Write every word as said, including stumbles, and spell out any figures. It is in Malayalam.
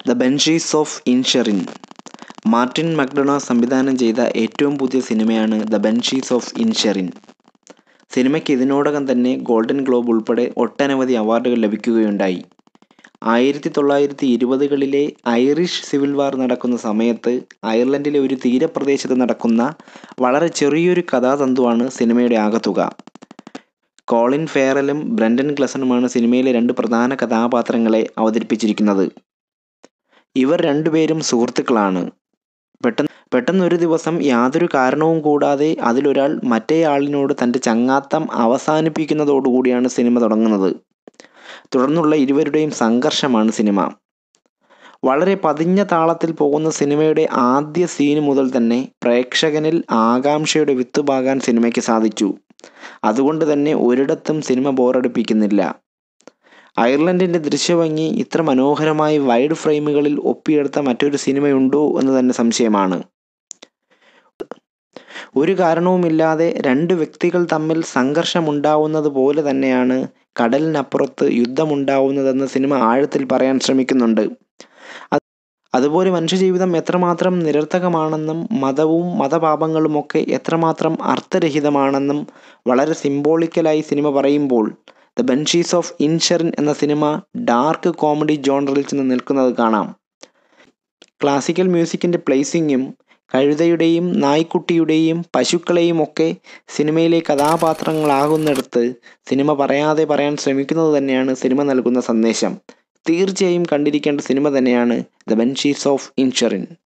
The banshees of Inisherin. Martin McDonagh സംവിധാനം ചെയ്ത ഏറ്റവും പുതിയ സിനിമയാണ് ദ ബാൻഷീസ് ഓഫ് ഇൻഷെറിൻ. സിനിമയ്ക്ക് ഇതിനോടകം തന്നെ ഗോൾഡൻ ഗ്ലോബ് ഉൾപ്പെടെ ഒട്ടനവധി അവാർഡുകൾ ലഭിക്കുകയുണ്ടായി. ആയിരത്തി തൊള്ളായിരത്തി ഇരുപതുകളിലെ ഐറിഷ് സിവിൽ വാർ നടക്കുന്ന സമയത്ത് അയർലൻഡിലെ ഒരു തീരപ്രദേശത്ത് നടക്കുന്ന വളരെ ചെറിയൊരു കഥാതന്തുവാണ് സിനിമയുടെ ആകത്തുക. കോളിൻ ഫെയറലും ബ്രണ്ടൻ ഗ്ലസണുമാണ് സിനിമയിലെ രണ്ട് പ്രധാന കഥാപാത്രങ്ങളെ അവതരിപ്പിച്ചിരിക്കുന്നത്. ഇവർ രണ്ടുപേരും സുഹൃത്തുക്കളാണ്. പെട്ടെന്ന് പെട്ടെന്നൊരു ദിവസം യാതൊരു കാരണവും കൂടാതെ അതിലൊരാൾ മറ്റേയാളിനോട് തൻ്റെ ചങ്ങാത്തം അവസാനിപ്പിക്കുന്നതോടുകൂടിയാണ് സിനിമ തുടങ്ങുന്നത്. തുടർന്നുള്ള ഇരുവരുടെയും സംഘർഷമാണ് സിനിമ. വളരെ പതിഞ്ഞ താളത്തിൽ പോകുന്ന സിനിമയുടെ ആദ്യ സീന് മുതൽ തന്നെ പ്രേക്ഷകനിൽ ആകാംക്ഷയുടെ വിത്ത് പാകാൻ സിനിമയ്ക്ക് സാധിച്ചു. അതുകൊണ്ട് തന്നെ ഒരിടത്തും സിനിമ ബോറടിപ്പിക്കുന്നില്ല. അയർലൻഡിൻ്റെ ദൃശ്യഭംഗി ഇത്ര മനോഹരമായി വൈഡ് ഫ്രെയിമുകളിൽ ഒപ്പിയെടുത്ത മറ്റൊരു സിനിമയുണ്ടോ എന്ന് തന്നെ സംശയമാണ്. ഒരു കാരണവുമില്ലാതെ രണ്ട് വ്യക്തികൾ തമ്മിൽ സംഘർഷമുണ്ടാവുന്നത് പോലെ തന്നെയാണ് കടലിനപ്പുറത്ത് യുദ്ധമുണ്ടാവുന്നതെന്ന് സിനിമ ആഴത്തിൽ പറയാൻ ശ്രമിക്കുന്നുണ്ട്. അതുപോലെ മനുഷ്യജീവിതം എത്രമാത്രം നിരർത്ഥകമാണെന്നും മതവും മതപാപങ്ങളുമൊക്കെ എത്രമാത്രം അർത്ഥരഹിതമാണെന്നും വളരെ സിംബോളിക്കലായി സിനിമ പറയുമ്പോൾ ദ ബാൻഷീസ് ഓഫ് ഇൻഷെറിൻ എന്ന സിനിമ ഡാർക്ക് കോമഡി ജോണറിൽ ചെന്ന് നിൽക്കുന്നത് കാണാം. ക്ലാസിക്കൽ മ്യൂസിക്കിൻ്റെ പ്ലേസിങ്ങും കഴുതയുടെയും നായ്ക്കുട്ടിയുടെയും പശുക്കളെയും ഒക്കെ സിനിമയിലെ കഥാപാത്രങ്ങളാകുന്നിടത്ത് സിനിമ പറയാതെ പറയാൻ ശ്രമിക്കുന്നത് തന്നെയാണ് സിനിമ നൽകുന്ന സന്ദേശം. തീർച്ചയായും കണ്ടിരിക്കേണ്ട സിനിമ തന്നെയാണ് ദ ബാൻഷീസ് ഓഫ് ഇൻഷെറിൻ.